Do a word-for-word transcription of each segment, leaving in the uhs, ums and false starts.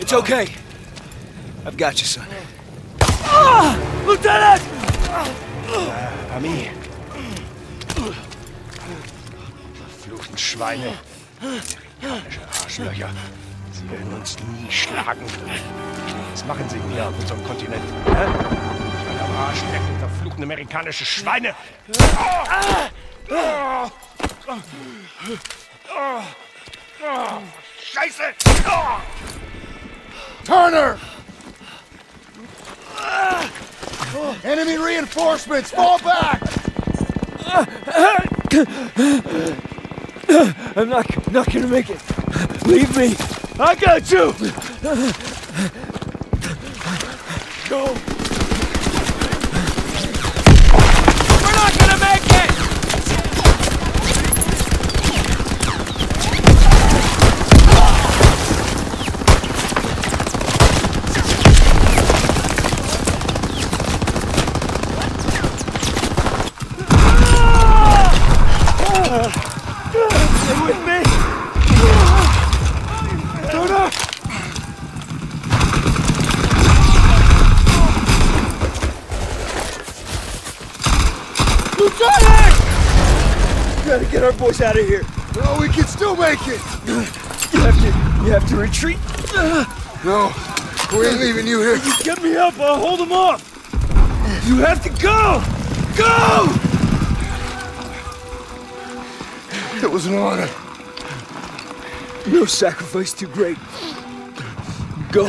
It's okay. I've got you, son. Ah! Lieutenant! Äh, Ami. Verfluchten Schweine. Amerikanische Arschlöcher. Sie werden uns nie schlagen können. Was machen sie hier auf unserem Kontinent? Hä? Schweine am Arsch lecken, verfluchten amerikanische Schweine! Scheiße! Turner! Enemy reinforcements! Fall back! I'm not, not gonna make it. Leave me. I got you. Go. We're not gonna make it! Stay with me. Turner. Lieutenant! We gotta get our boys out of here. No, we can still make it! You have to, you have to retreat. No, we ain't leaving you here. You get me up, I'll hold them off. You have to go. Go! It was an honor. No sacrifice too great. Go.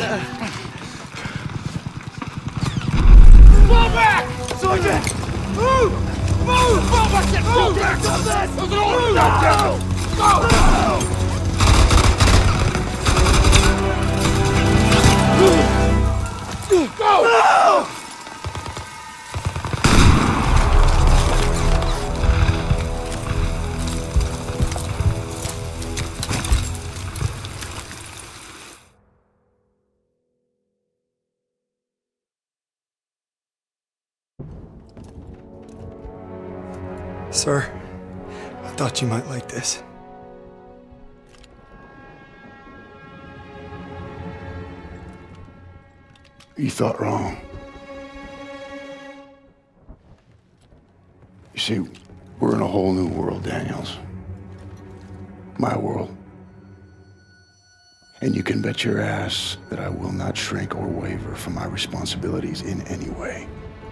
Fall back! Sergeant! Move! Move! Fall back! Move! Back! There's an order! Down! Go! Go! Go! Sir, I thought you might like this. You thought wrong. You see, we're in a whole new world, Daniels. My world. And you can bet your ass that I will not shrink or waver from my responsibilities in any way.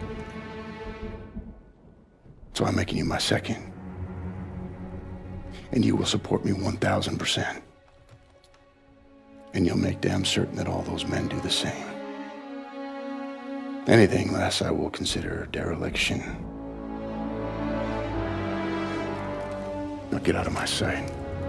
So I'm making you my second. And you will support me one thousand percent. And you'll make damn certain that all those men do the same. Anything less I will consider dereliction. Now get out of my sight.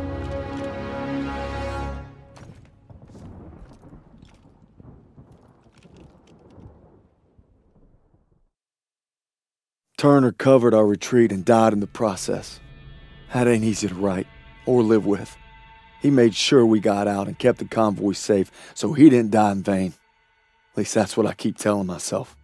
Turner covered our retreat and died in the process. That ain't easy to write or live with. He made sure we got out and kept the convoy safe so he didn't die in vain. At least that's what I keep telling myself.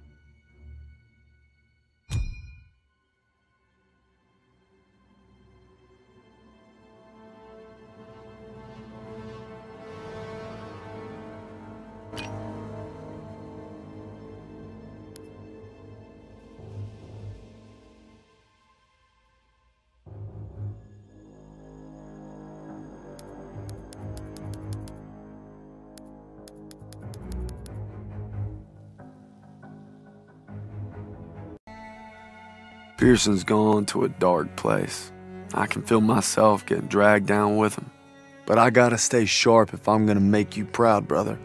Pearson's gone to a dark place. I can feel myself getting dragged down with him. But I gotta stay sharp if I'm gonna make you proud, brother.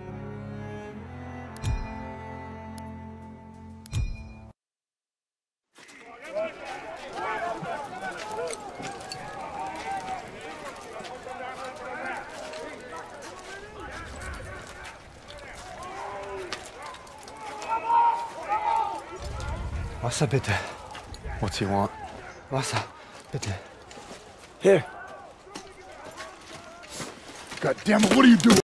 Wasser bitte. What's he want? Wasser, bitte. Here. God damn it, what are you doing?